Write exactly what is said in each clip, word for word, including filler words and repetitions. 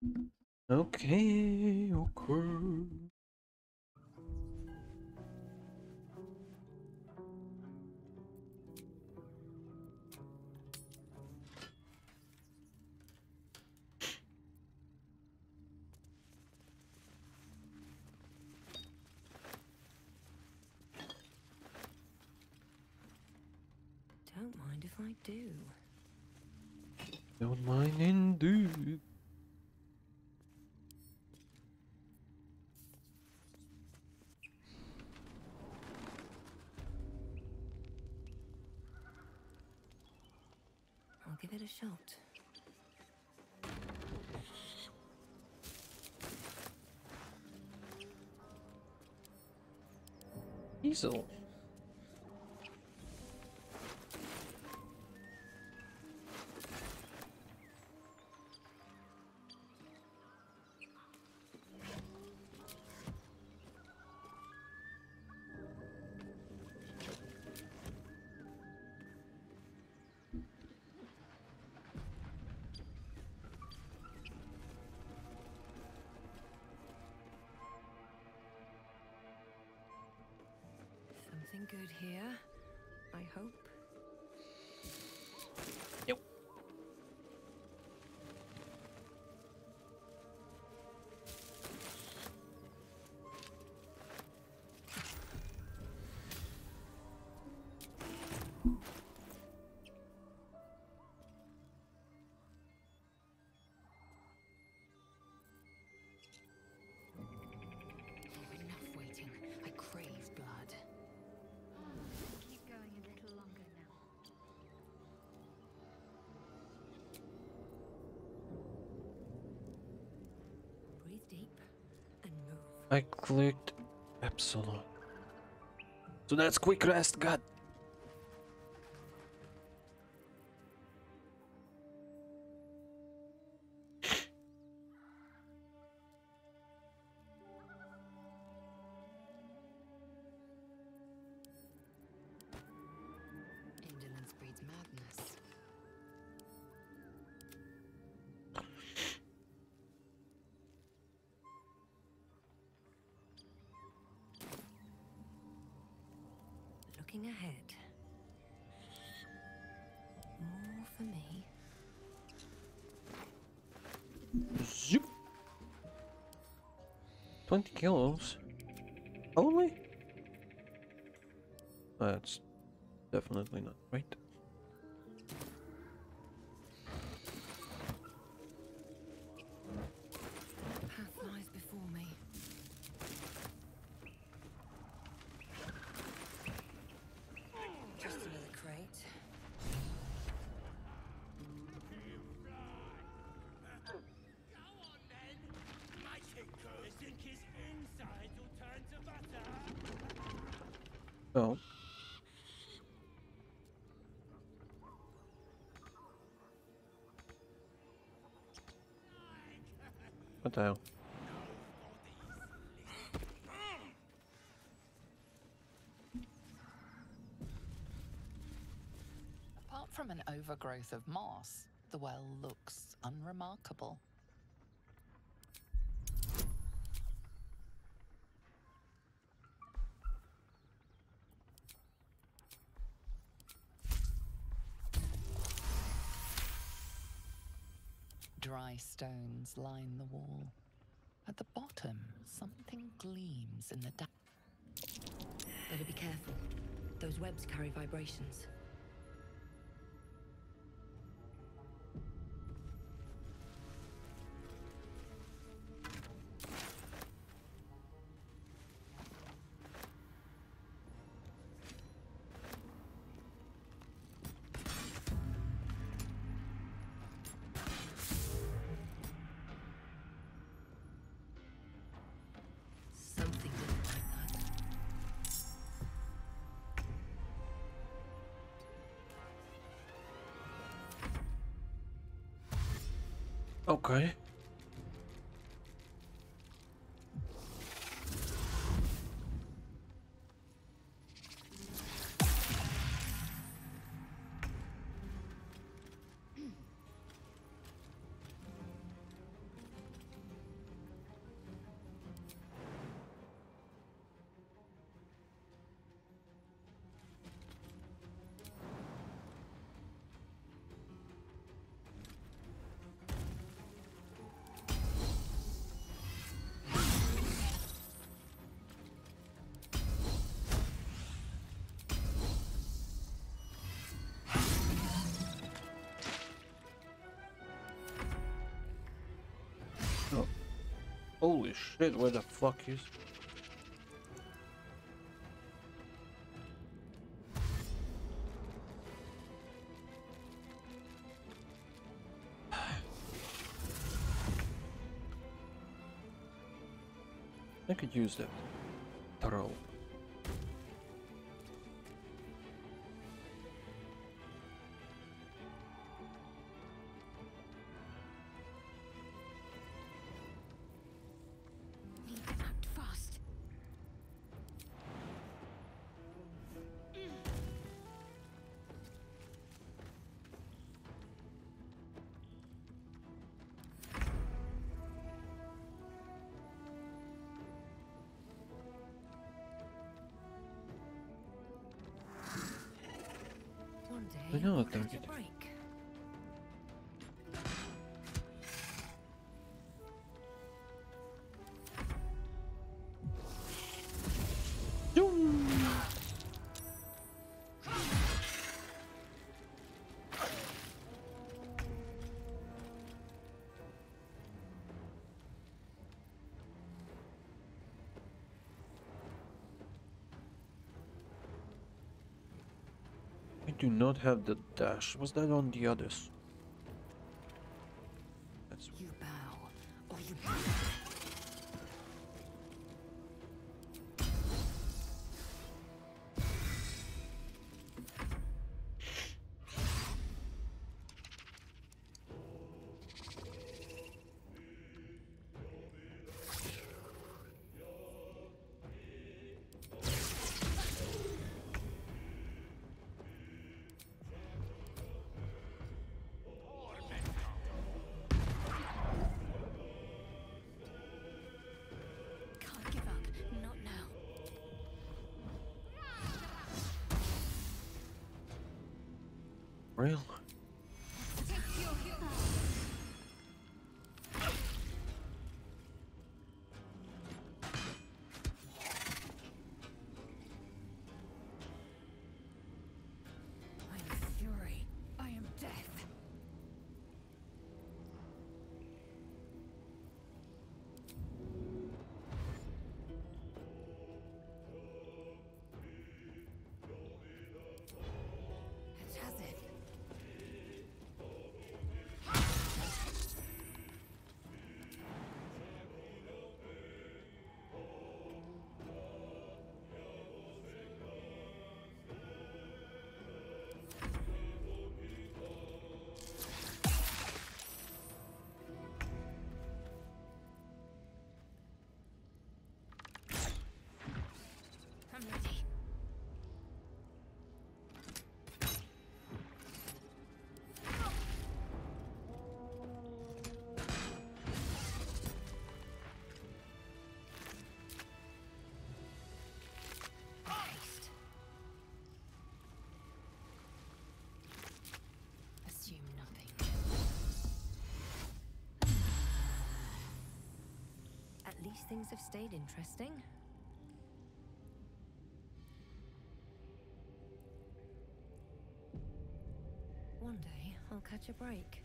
Okay, okay. Don't mind if I do. Don't mind indeed. I'll give it a shot. Easel. Something good here, I hope. Yep. Enough waiting. I crave blood. Keep going a little longer now. Breathe deep and move. I clicked Epsilon. So that's quick rest, God. Indolence breeds madness. Looking ahead. More for me. Zoop. twenty kilos. Only? That's definitely not right. Path lies before me. Just another crate. Go on then! Make it good! You think his insides will turn to butter? Oh. What the hell? Apart from an overgrowth of moss, the well looks unremarkable. Dry stones line the wall. At the bottom, something gleams in the dark. Better be careful. Those webs carry vibrations. Something didn't like that. Okay. Oh. Holy shit, where the fuck is... I could use that. Throw. Need to act fast. One I day, know I'll that catch a target. break. I do not have the dash. Was that on the others? That's You bow, or you Can't give up. Not now. real. Take your heal. I am fury. I am death. It has it. I'm ready. Haste. assume nothing. At least things have stayed interesting. One day, I'll catch a break.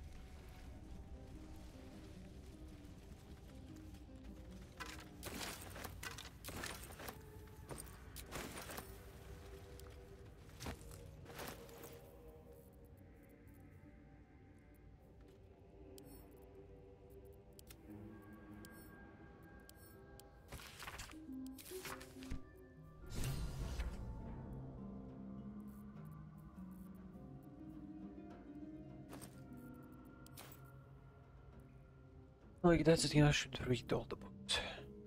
Like that's the thing, I should read all the books.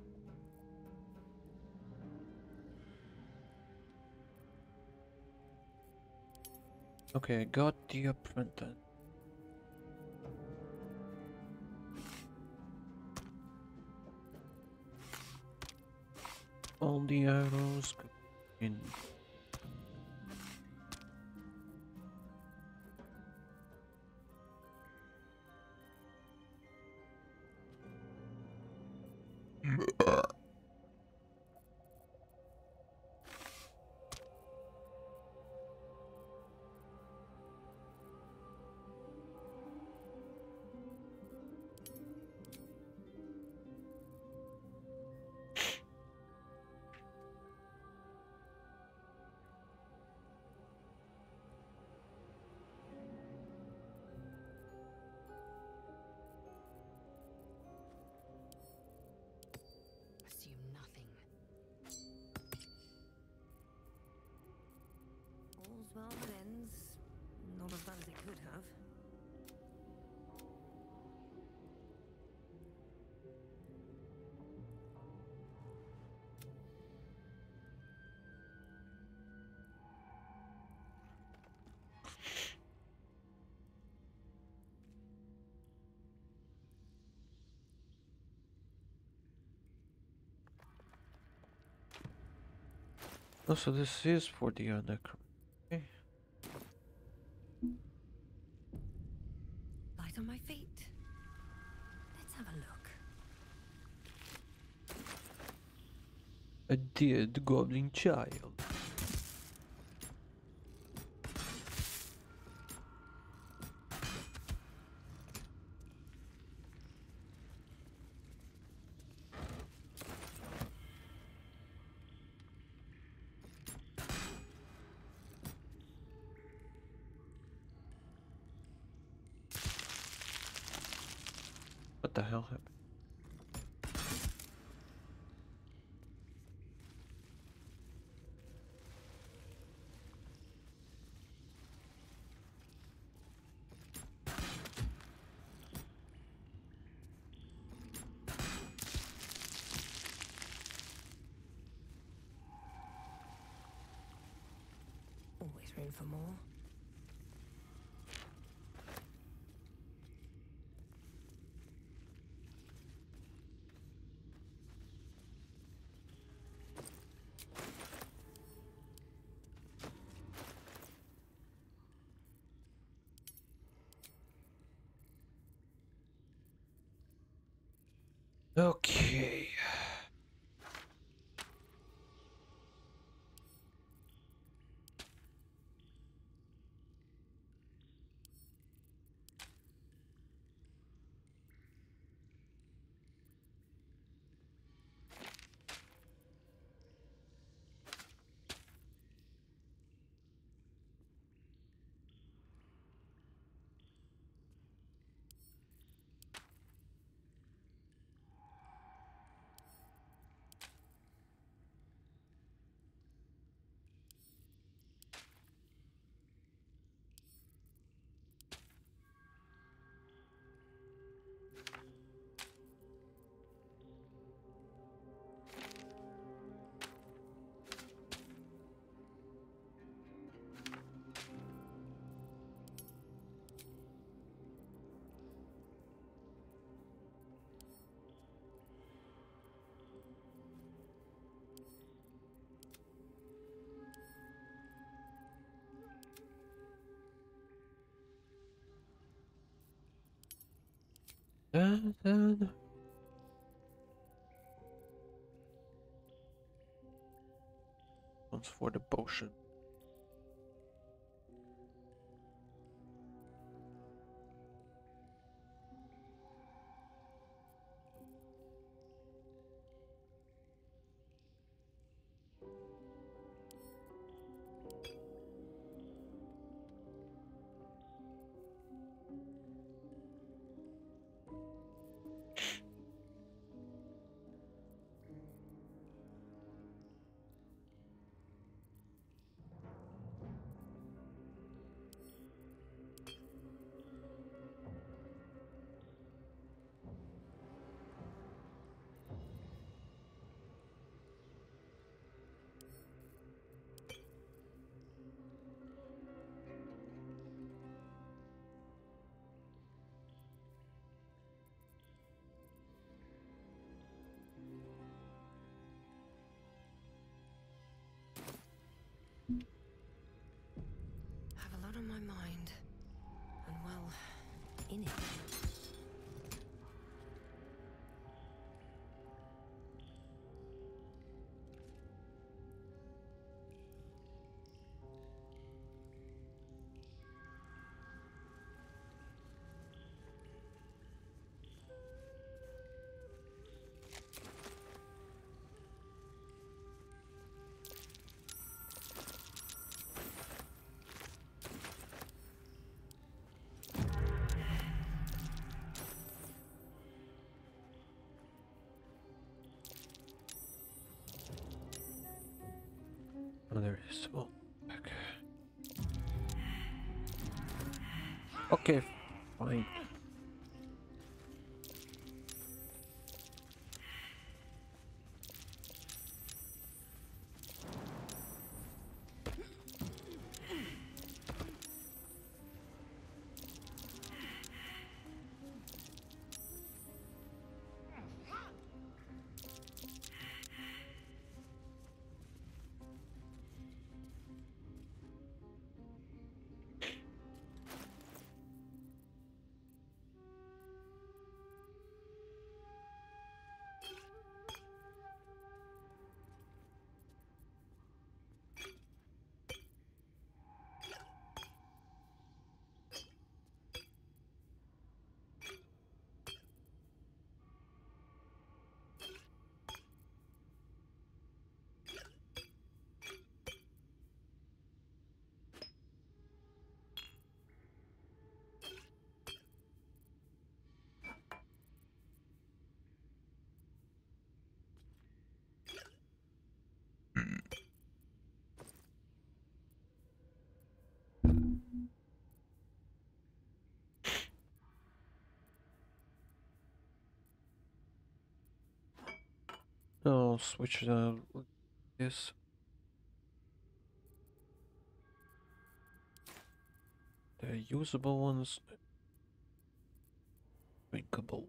Okay, I got the apprentice. All the arrows go in. Oh, so this is for the uh, necro. Okay. Light on my feet. Let's have a look. A dead goblin child. What the hell happened? Always room for more. Okay. Dun, dun. One's for the potion. Have a lot on my mind. And well, in it. Oh, there it is. Oh, okay. Okay, fine. I'll switch uh, this. The usable ones. Drinkables.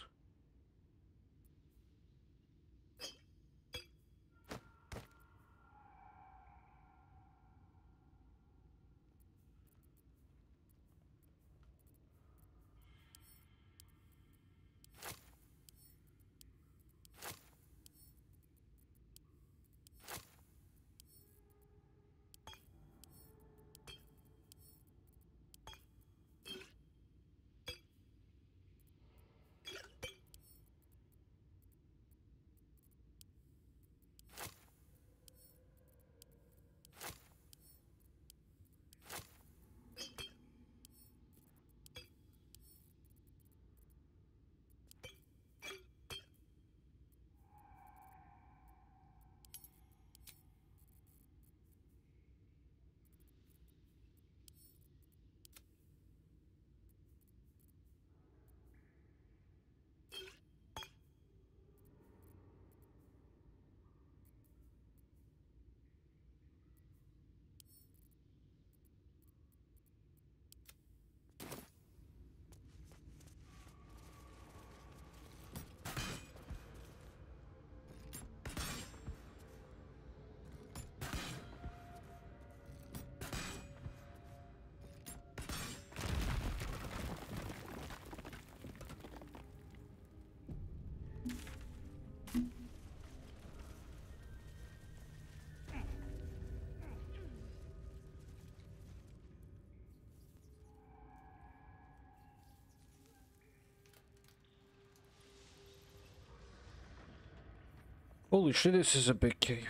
Holy shit, this is a big cave.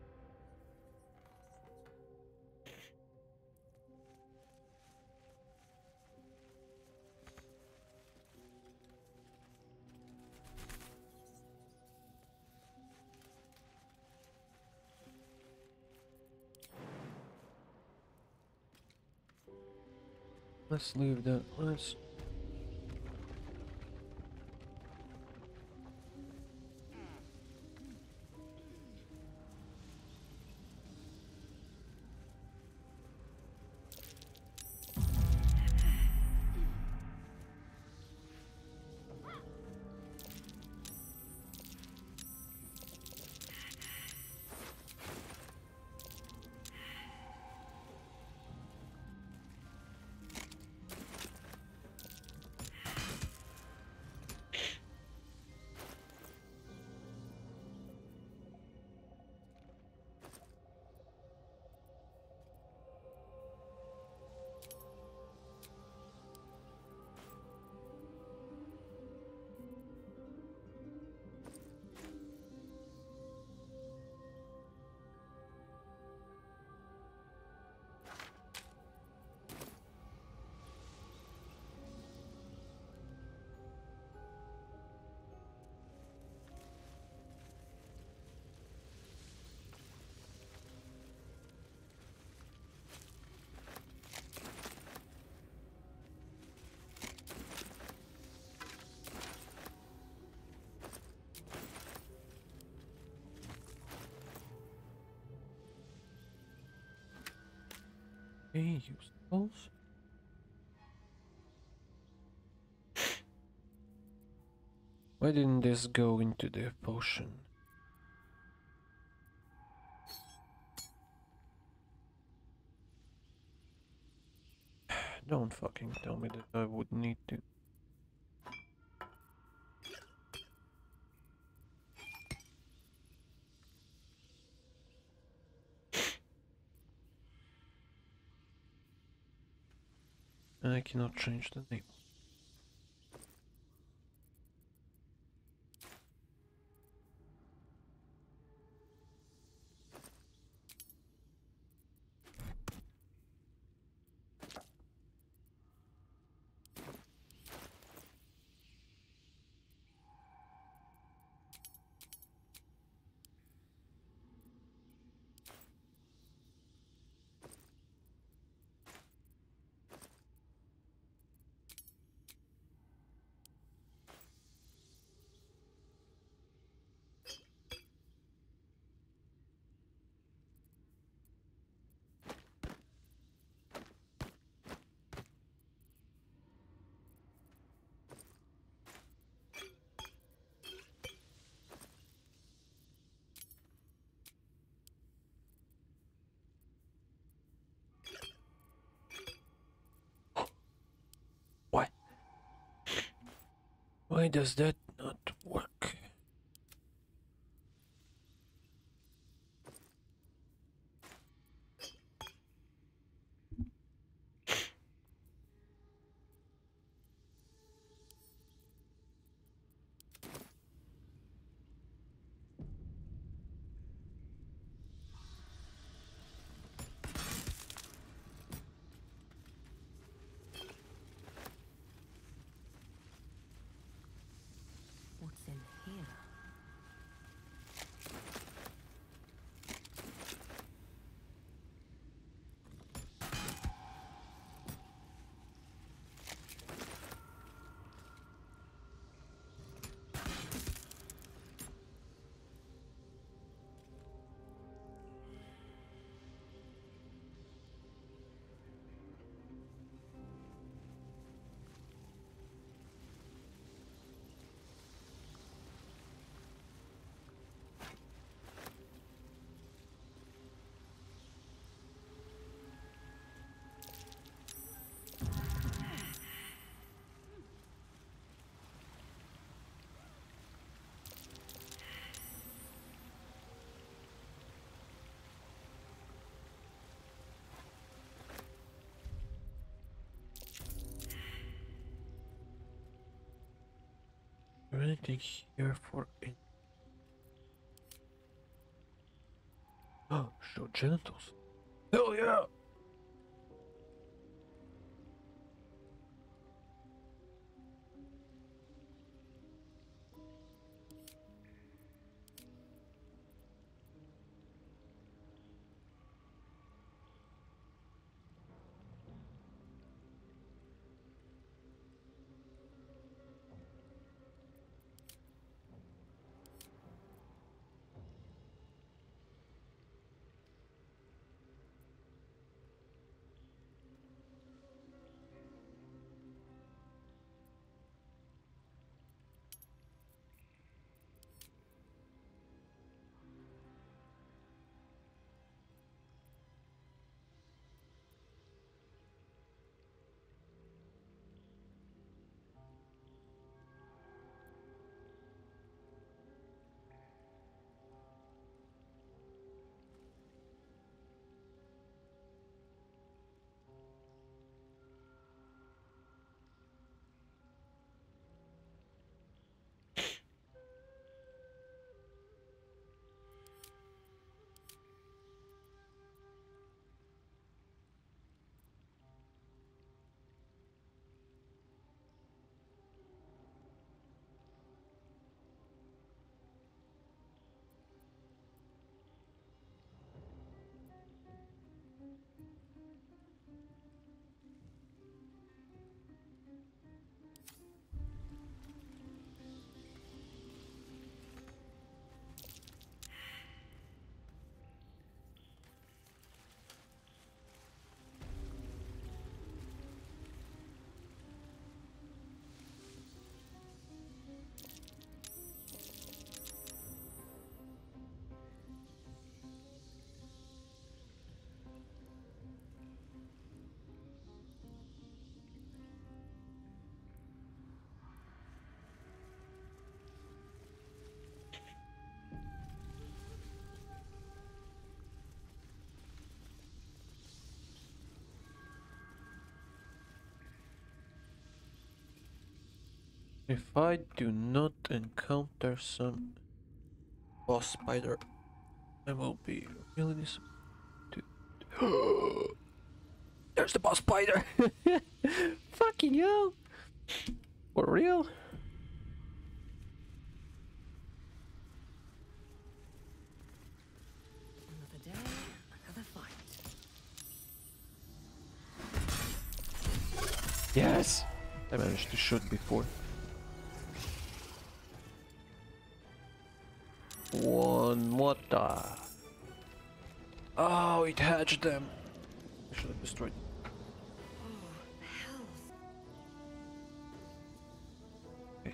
Let's leave that. Let's. Okay, use those. Why didn't this go into the potion? Don't fucking tell me that I would need to. I cannot change the name. Why does that not work? What's in here? Anything here for it? Oh, show genitals. Hell yeah! If I do not encounter some boss spider, I will be really disappointed. There's the boss spider! Fucking hell! For real? Another day, another fight. Yes! I managed to shoot before. One, what the? Oh, it hatched them. I should have destroyed. Okay.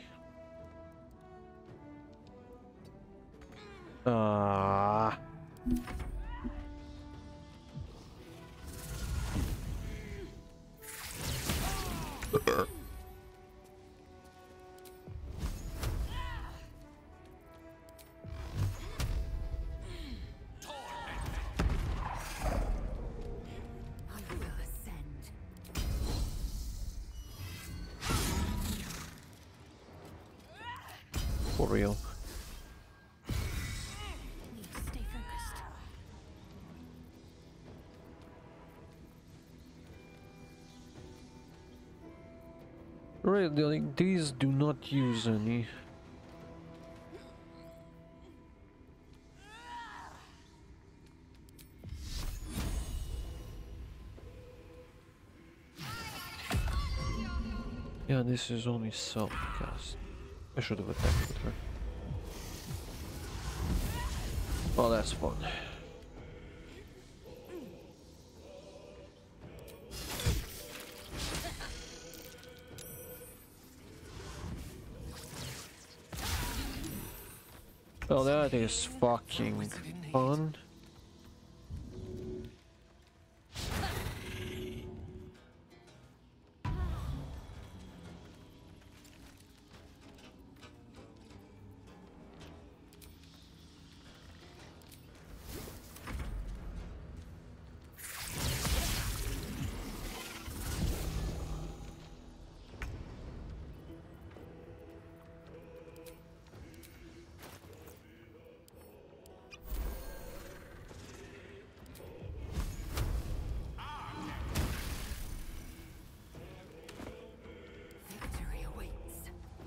Ah. for real. Need to stay focused. Really, like, these do not use any. Yeah, this is only self-cast. I should have attacked with her. Oh, that's fun. Well, that is fucking fun. Victory awaits.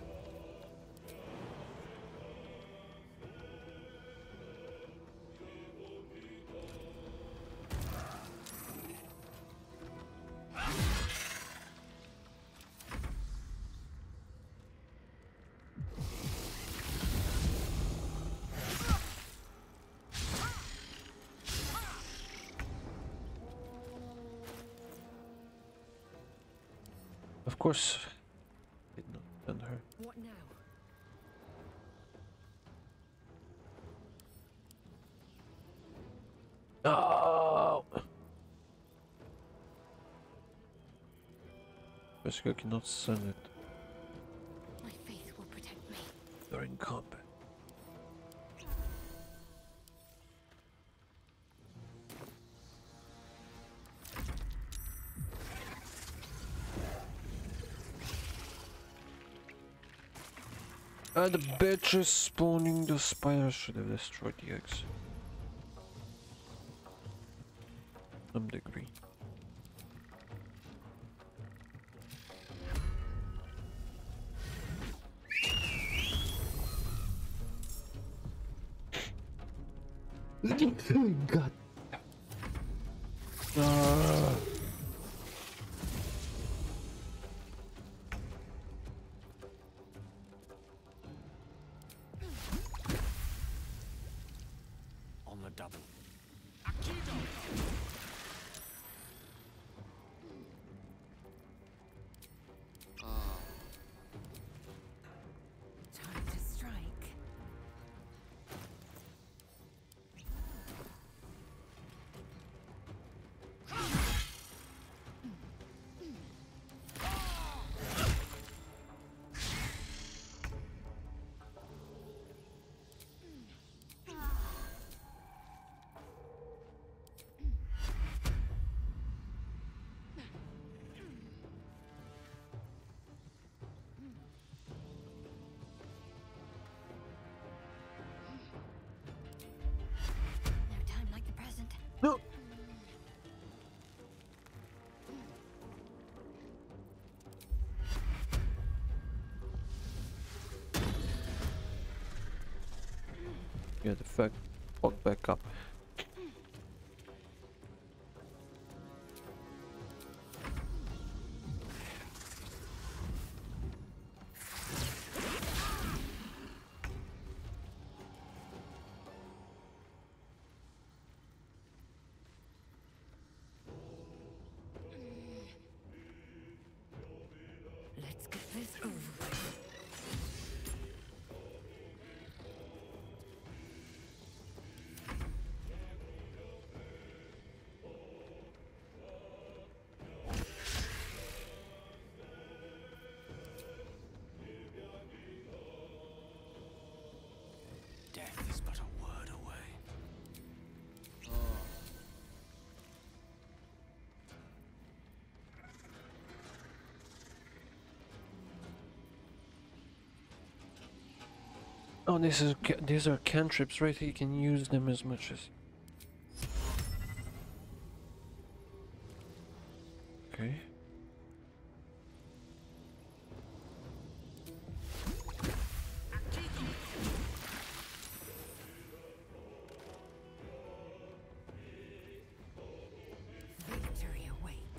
Of course, did not send her. What now? Oh! Basically, I cannot send it. My faith will protect me. You're in combat. Ah, the bitch is spawning. The spider should have destroyed the eggs. Some degree. God. Ah. On the double. Time to strike. No time like the present. No. Yeah, the fuck, walk back up. Let's get this over with. Death is but a word away. Oh, this is ca- these are cantrips, right? You can use them as much as. Okay. Victory awaits.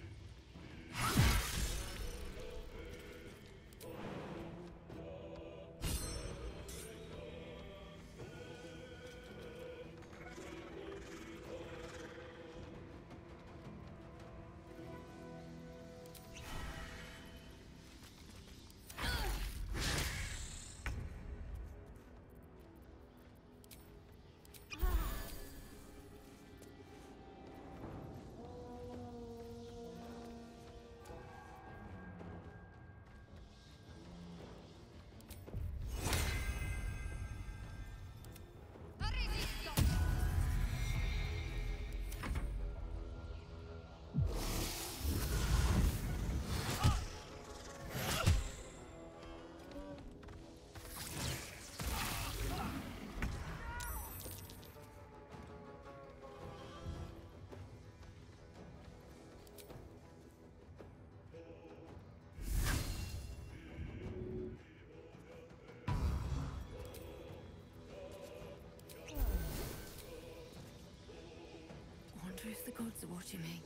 Wonder if the gods are watching me.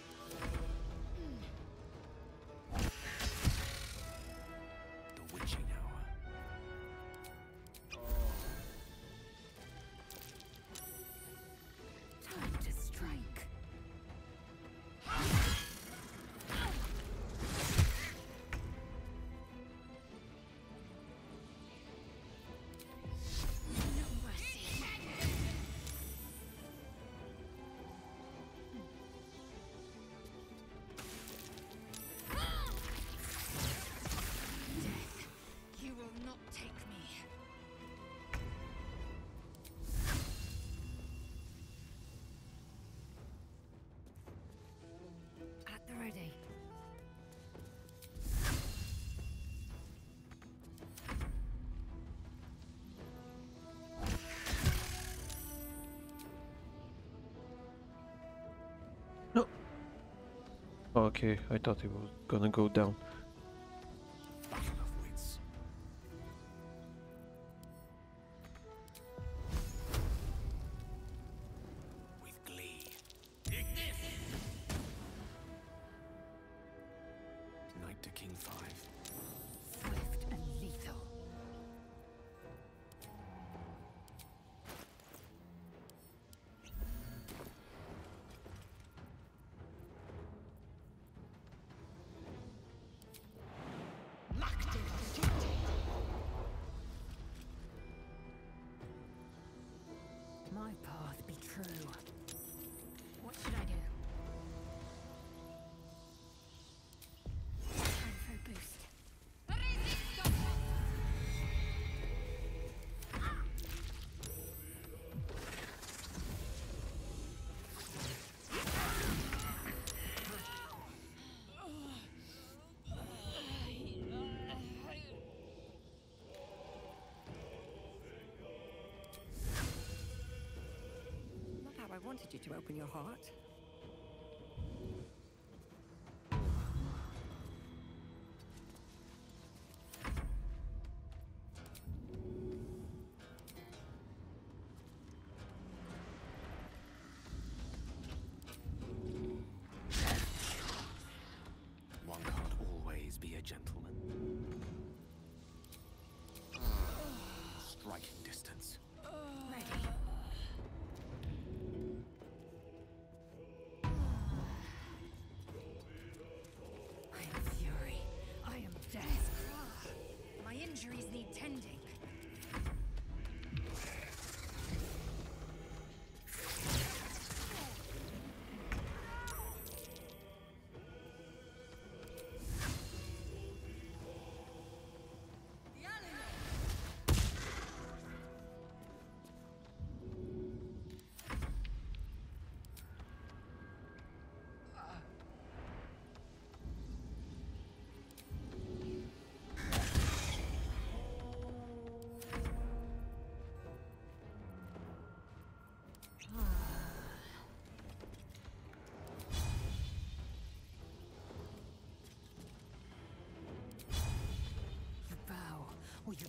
The witching hour. Time to strike. No mercy. Death, you will not take me. At the ready. No. Oh, okay, I thought it was gonna go down. Battle of wits. With glee. Knight to king five. Swift and lethal. My path be true. What should I do? Time for a boost. Not how I wanted you to open your heart. One can't always be a gentleman. Striking distance. Ready.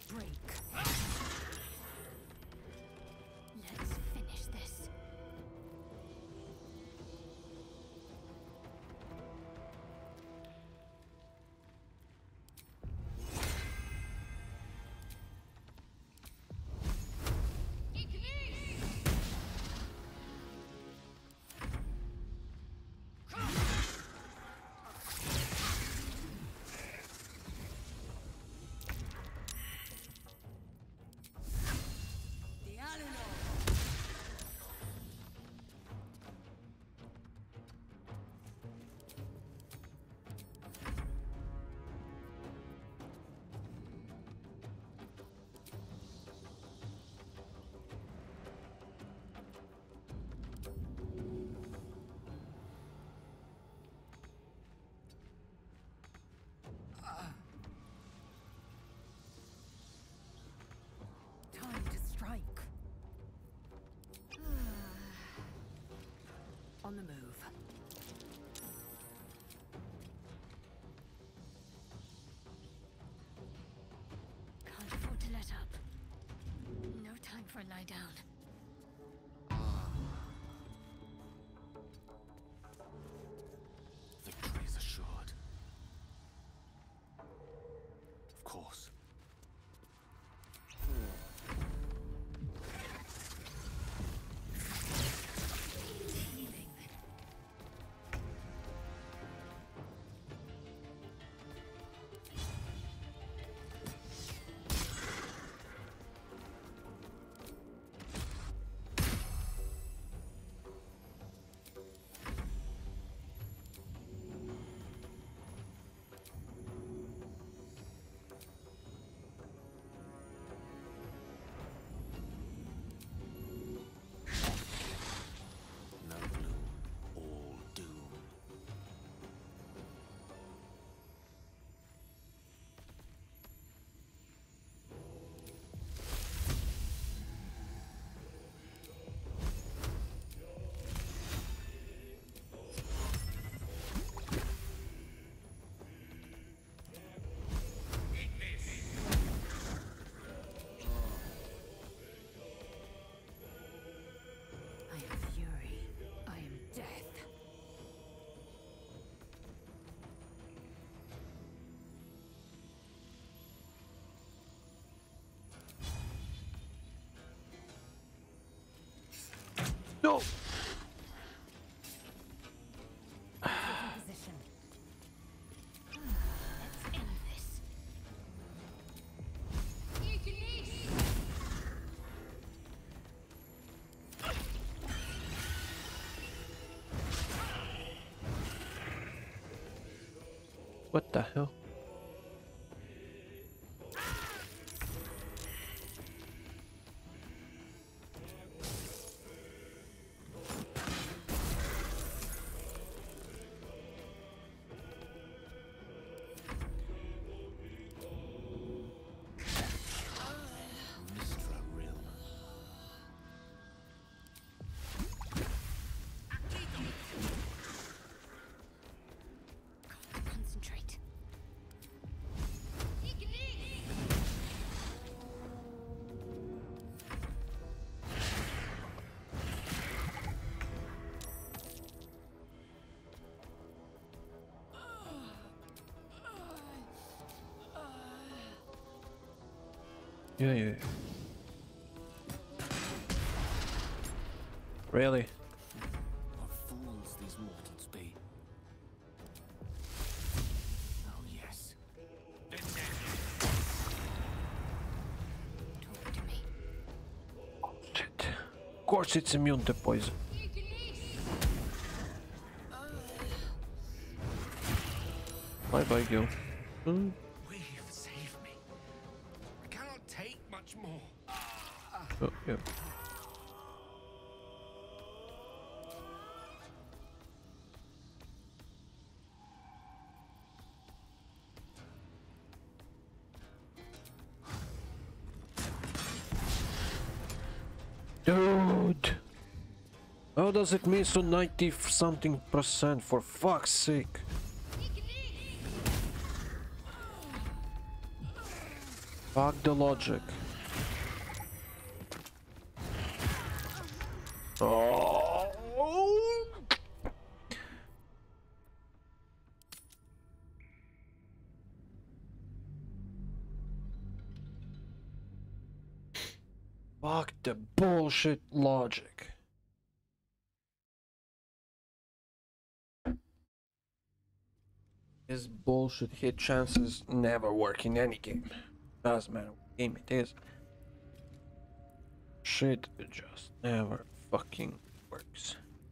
break. Let's finish this. Time to strike. On the move. Can't afford to let up. No time for a lie down. Victory is assured. Of course. Healing. No bloom, all doom. I am fury. I am death. No! Taking position. Let's end this. What the hell? Mistra Realm. Concentrate. Yeah, yeah. Really? What fools these mortals be. Oh yes. Talk to me. Shit. Of course it's immune to poison. Bye bye, Gil. Hmm? We've saved me. I cannot take much more. Oh, yeah. Dude! How does it mean so ninety something percent, for fuck's sake? Fuck the logic. Oh. Fuck the bullshit logic. This bullshit hit chances never work in any game. Doesn't matter what game it is. Shit just never fucking works.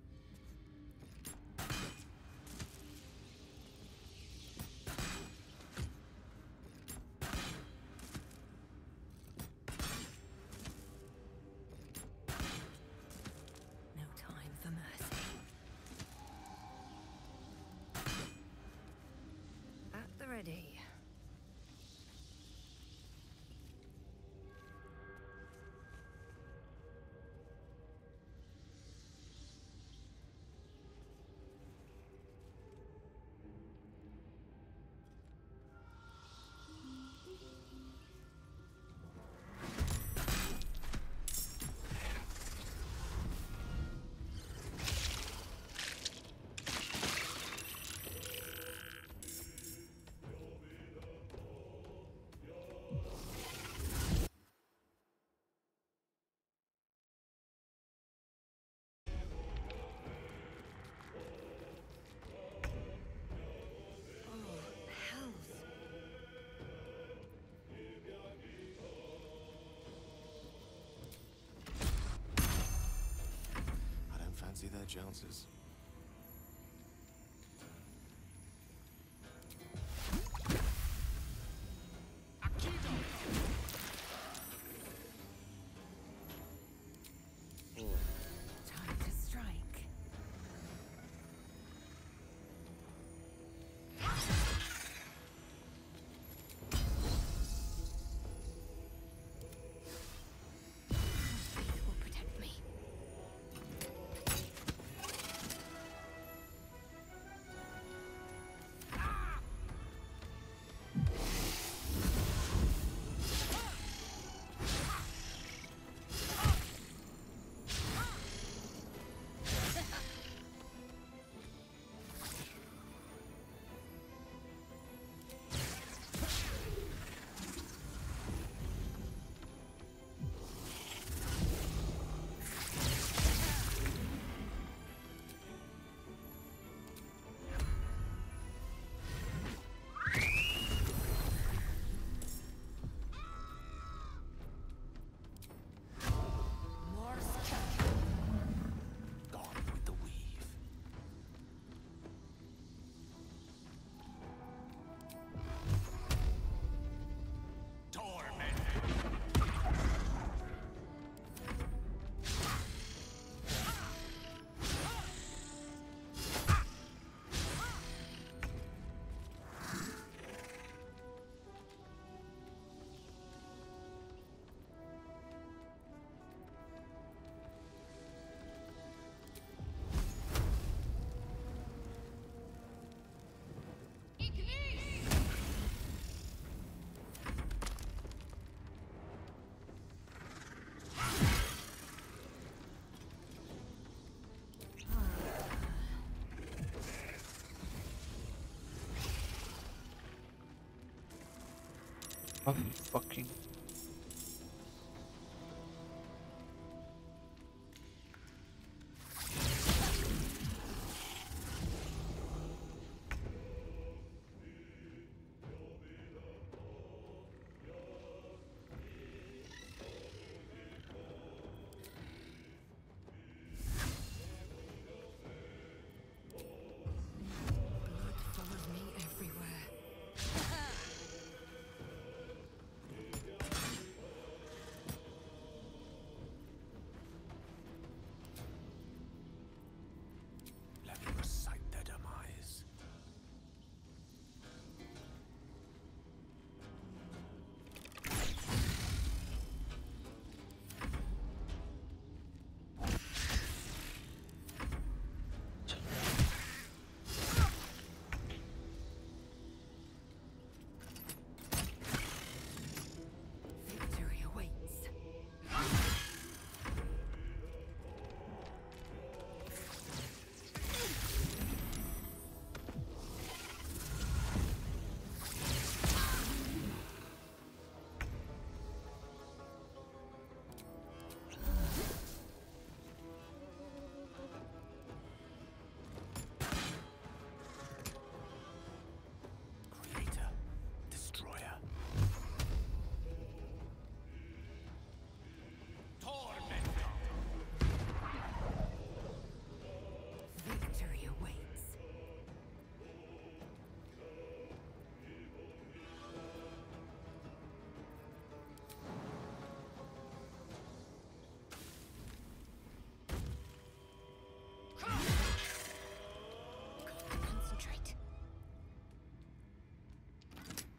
No time for mercy. At the ready. I don't fancy their chances. Time to strike. Faith will protect me. Gone with the weave. Torment. I'm fucking. Blood follows me everywhere.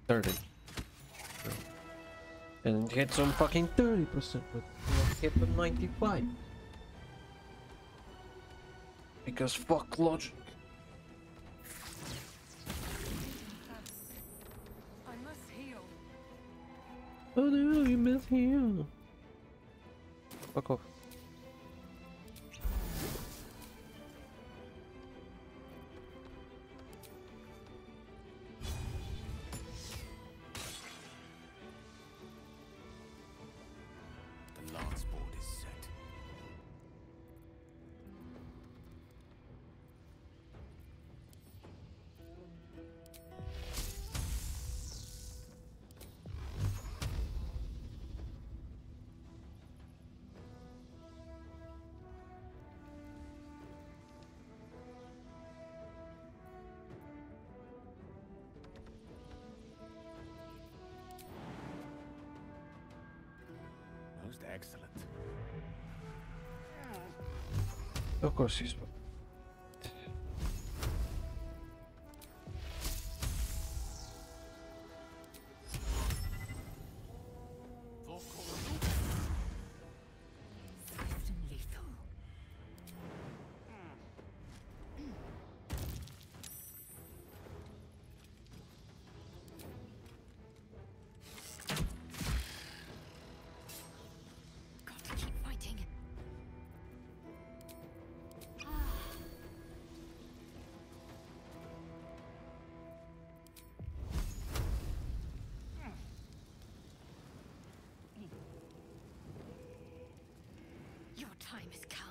thirty. So. And it hits on fucking thirty percent, but it hit on ninety-five. Because fuck logic. I must heal. Oh no, you missed here. Fuck off. The lance board is set. Most excellent. Of course he's. Swift and lethal. Got to keep fighting. Your time has come.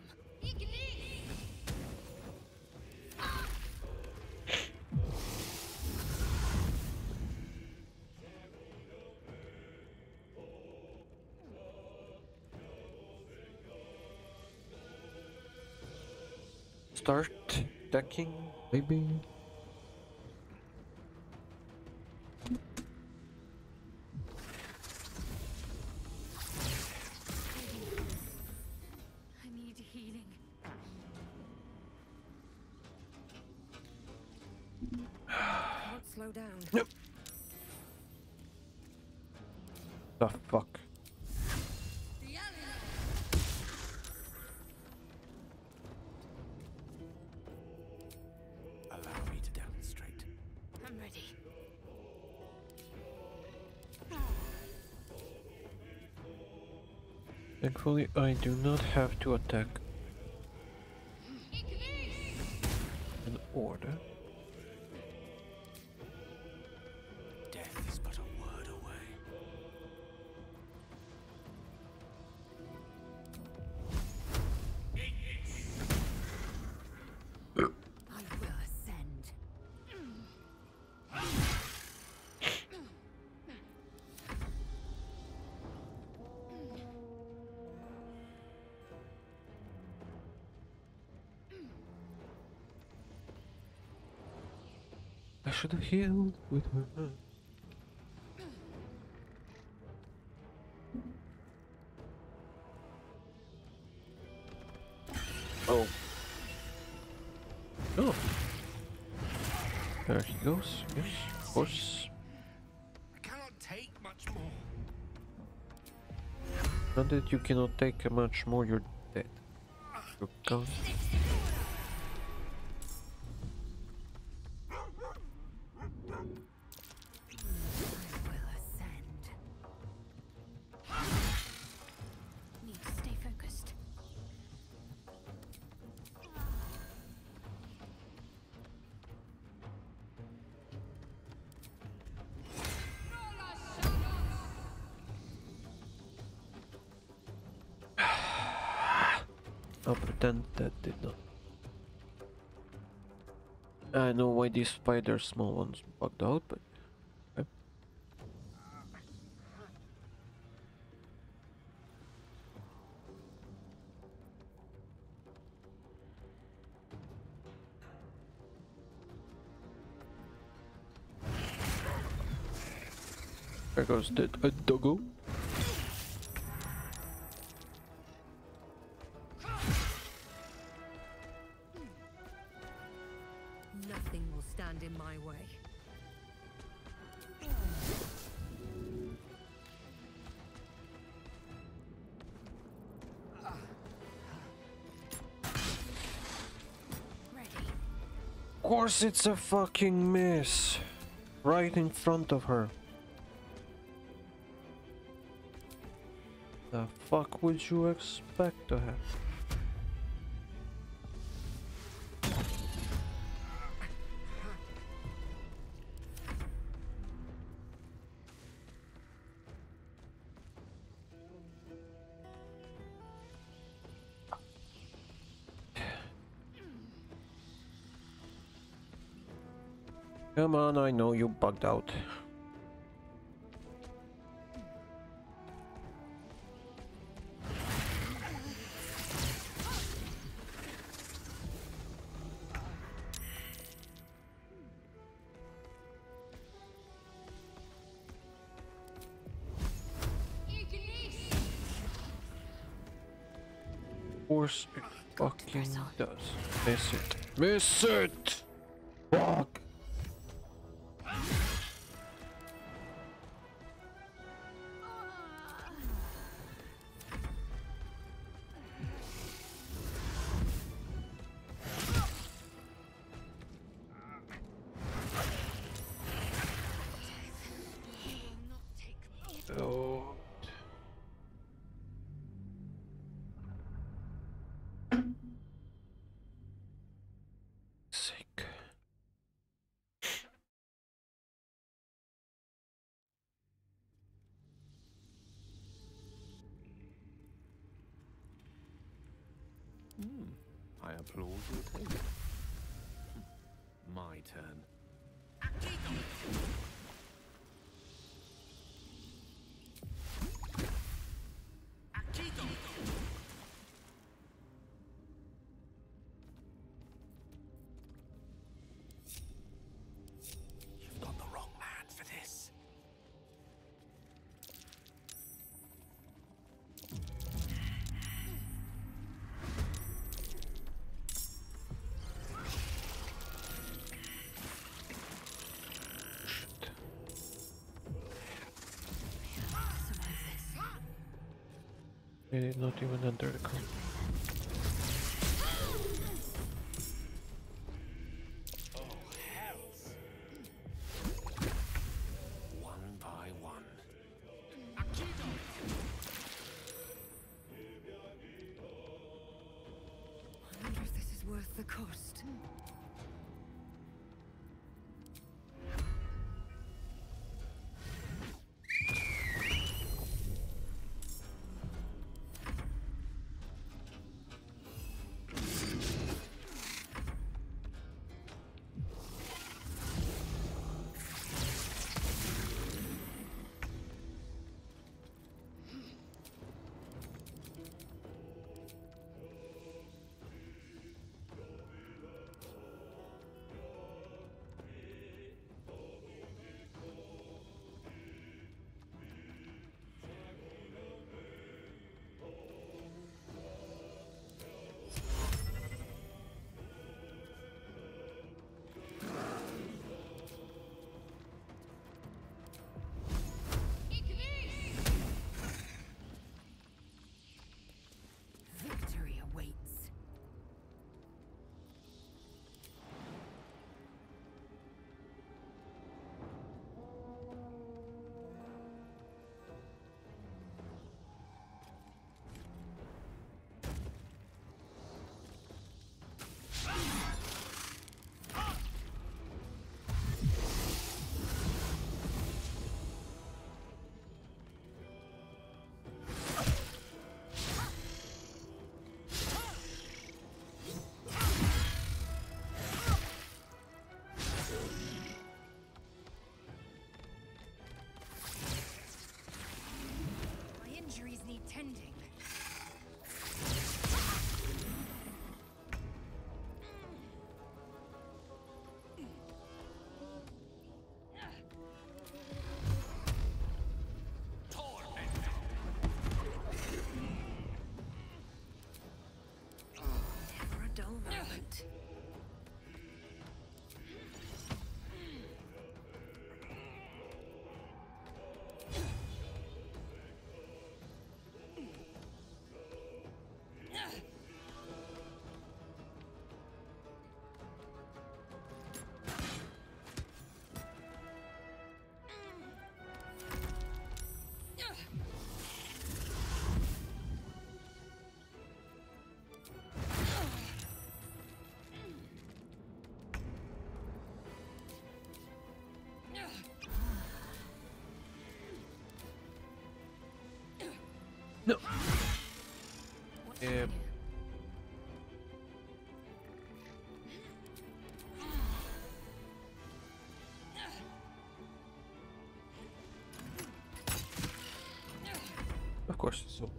Start decking, maybe. I need healing. Won't slow down. Nope. The fuck. Allow me to demonstrate. I'm ready. Thankfully, I do not have to attack in order. Death is but a word away. I will ascend. I should have healed with her. Oh. Oh. There he goes. Yes, of course. I cannot take much more. Now that you cannot take much more, you're dead. You're gone. I will ascend. Need to stay focused. I'll pretend that did not. I know why these spider small ones bugged out, but okay. There goes the a doggo. Nothing will stand in my way. course it's a fucking miss. Right in front of her. The fuck would you expect to have? Come on, I know you bugged out. Of course it fucking does. Miss it. Miss it! Fuck! Oh. Sick. Hmm. I applaud your table. My turn. You've got the wrong man for this. They did not even enter the camp. One by one. I wonder if this is worth the cost. No. What should I Yep. do? Of course, it's so late.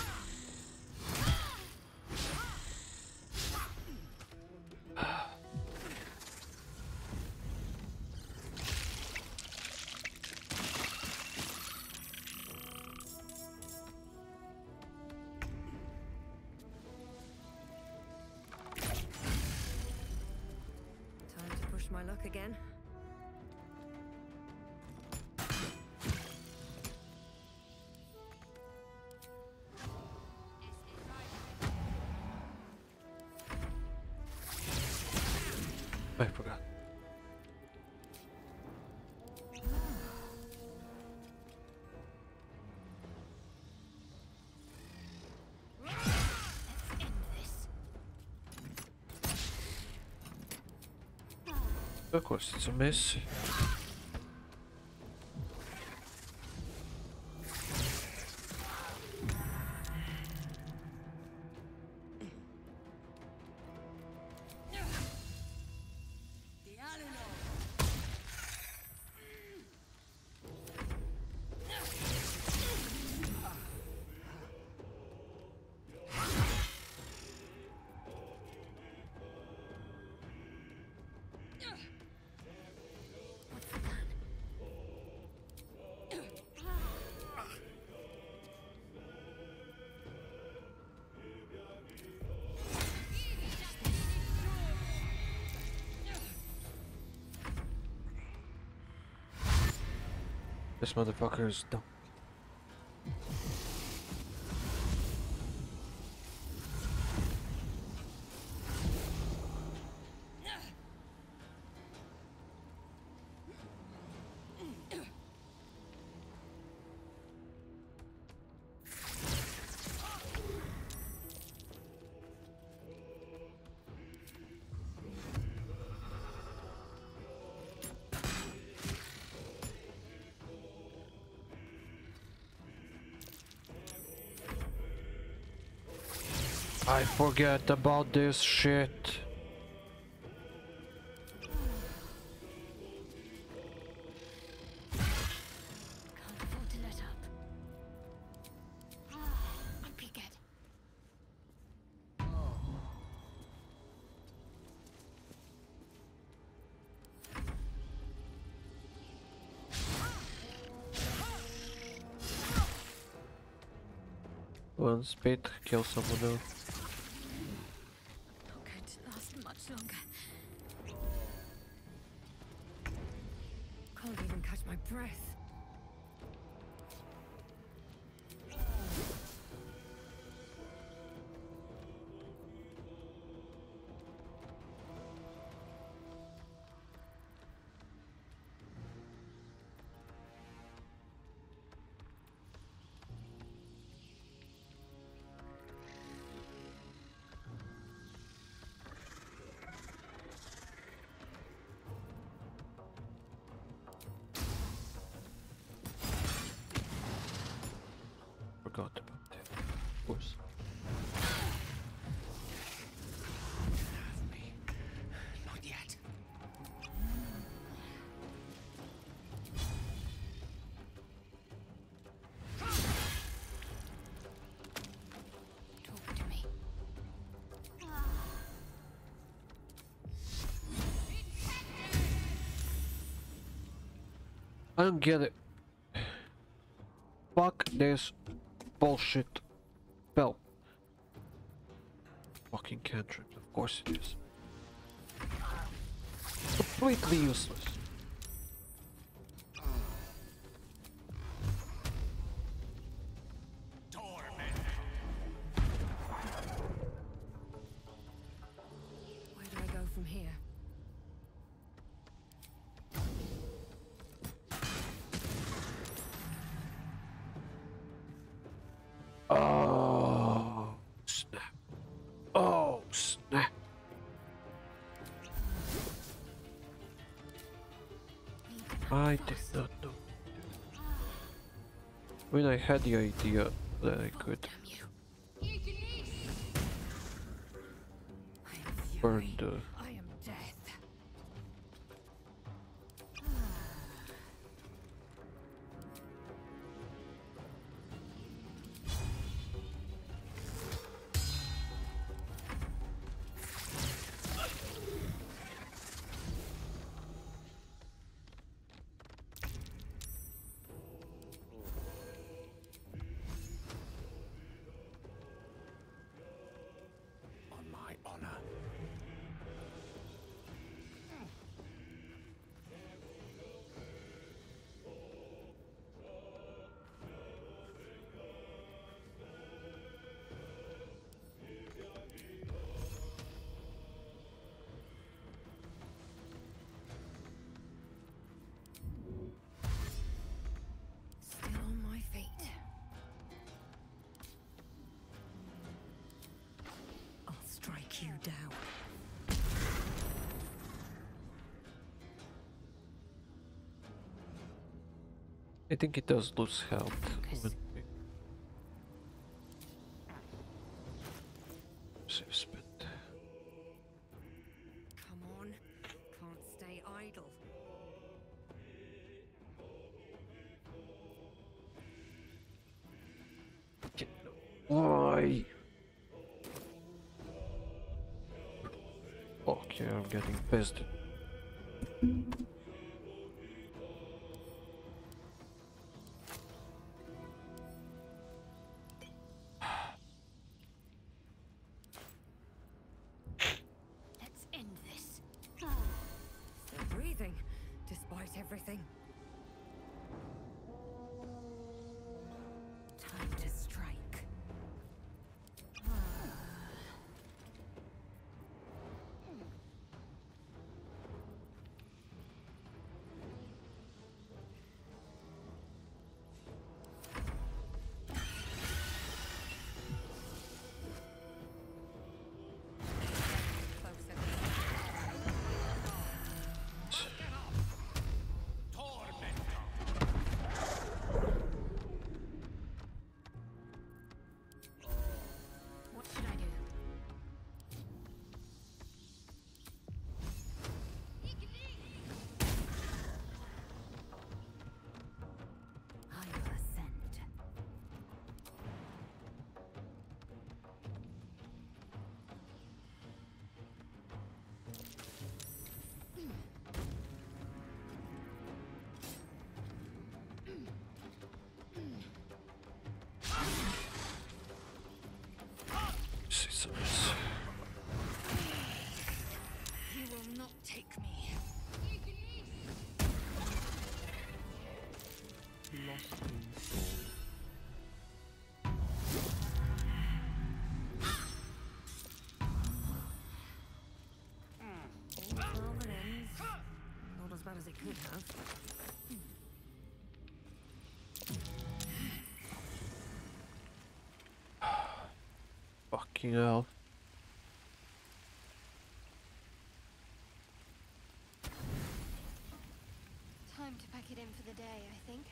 Time to push my luck again. I forgot. Let's end this. Of course, it's a miss. This motherfucker is dumb. I forget about this shit. Can't afford to let up. I'm Piquet. One spit, kill someone else. Not going to last much longer. Can't even catch my breath. Forgot about that. Of course. Have me. Not yet. Talk to me. I don't get it. Fuck this bullshit spell. Fucking cantrip, of course it is. Completely useless. Where do I go from here? Oh snap. Oh snap. I did not know. When I had the idea Very good. Damn you. I am Burn fury. the I am death. On my honor. Still on my feet. I'll strike you down. I think it does lose health. Focus. when we save spit. Come on. Can't stay idle. Why? Fuck yeah, I'm getting pissed. Let's end this. Still breathing, despite everything. Time to strike. Closer. What should I do? I will ascend. Scissors. You will not take me. Lost in thought. All well that ends. Not as bad as it could have. Fucking hell. Time to pack it in for the day, I think.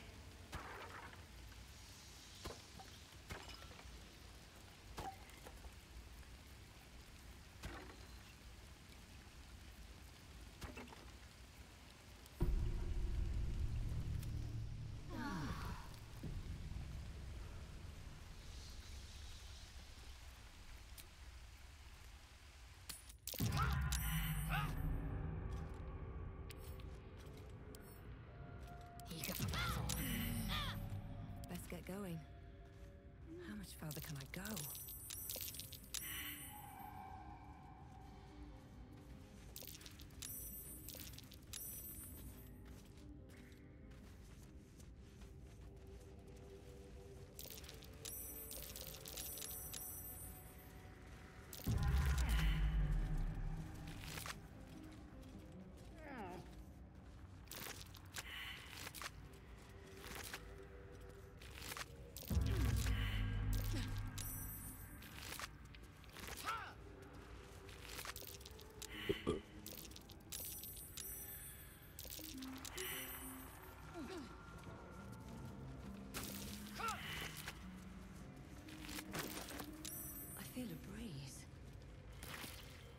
Eager for battle. Best get going. How much further can I go?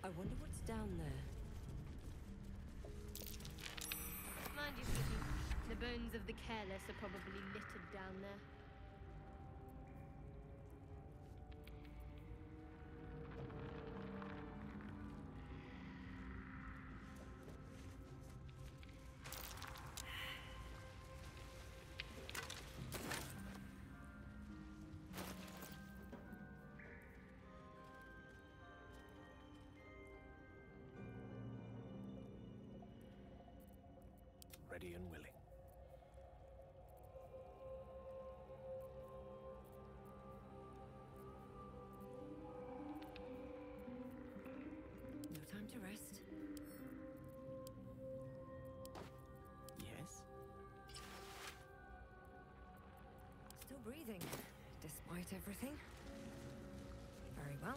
I wonder what's down there. Mind you, Kitty, the bones of the careless are probably littered down there. Ready and willing. No time to rest. Yes? Still breathing, despite everything. Very well.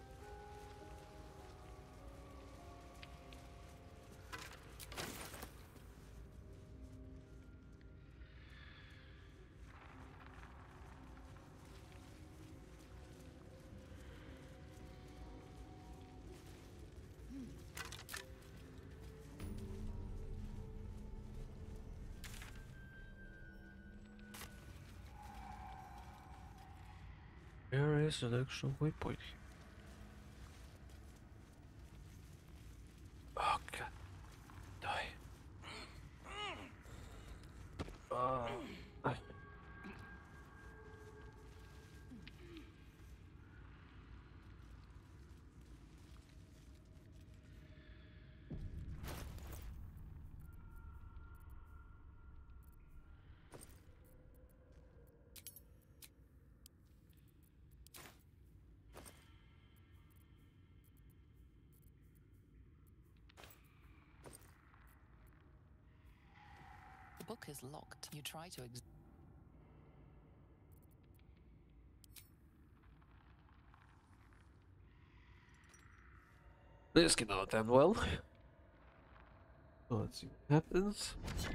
There is an actual waypoint. Oh god. Die. Uh, I- The book is locked. You try to ex- This cannot end well. So let's see what happens.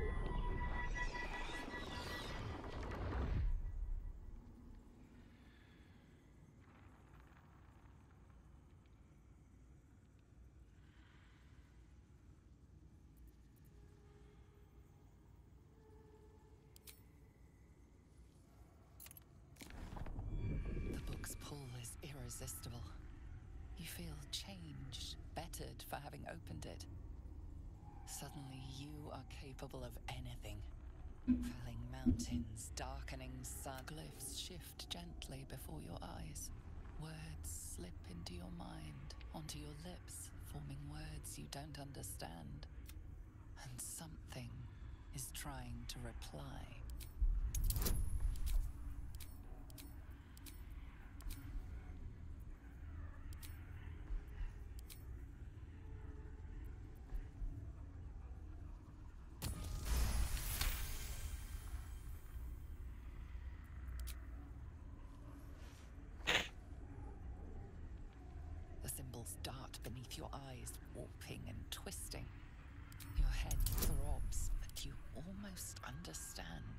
The book's pull is irresistible. You feel changed, bettered for having opened it. Suddenly you are capable of anything. Felling mountains, darkening sun. Glyphs shift gently before your eyes. Words slip into your mind, onto your lips, forming words you don't understand. And something is trying to reply. The symbols dart beneath your eyes, warping and twisting. Your head throbs, but you almost understand.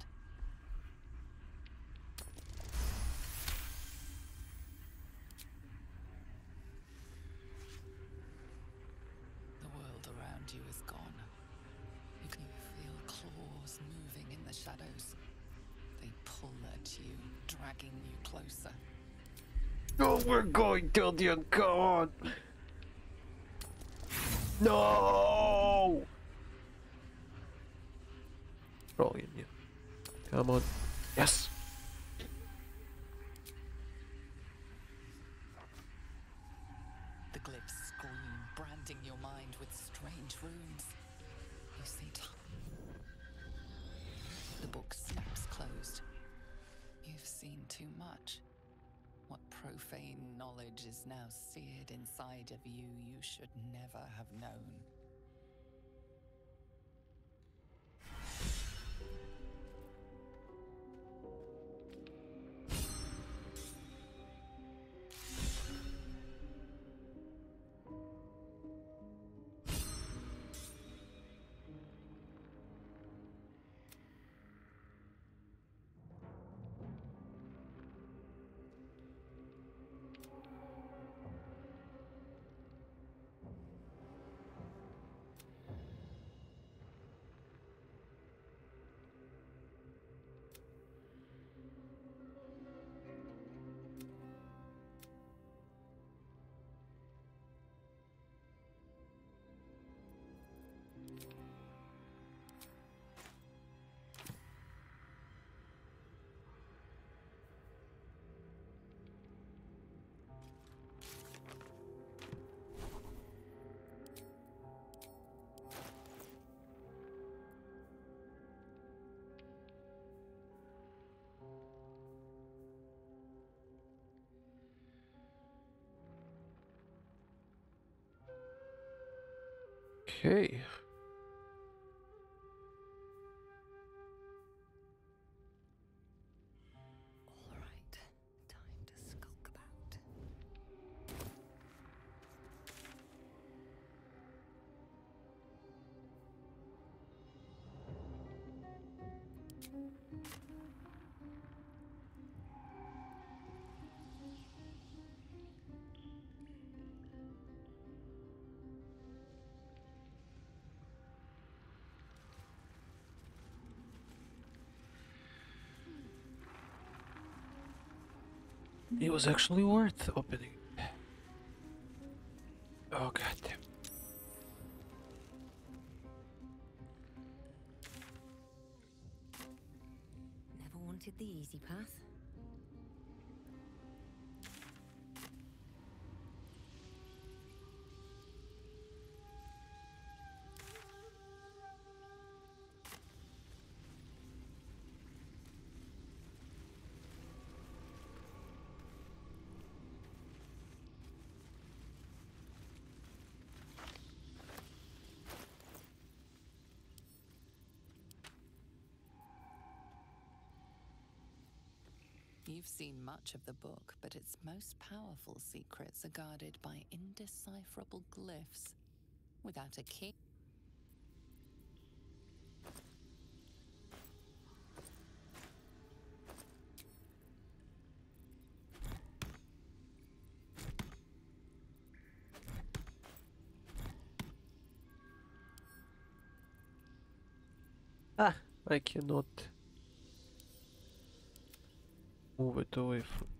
The world around you is gone. You can feel claws moving in the shadows. They pull at you, dragging you closer. No, we're going till the end. Come on. No. Brilliant. Yeah. Come on. Yes. The glyphs scream, branding your mind with strange runes. You see time. The book snaps closed. You've seen too much. What profane knowledge is now seared inside of you you should never have known. Okay. All right, time to skulk about. It was actually worth opening. Oh god damn. Never wanted the easy path. You've seen much of the book, but its most powerful secrets are guarded by indecipherable glyphs. Without a key. Ah, I cannot move it away from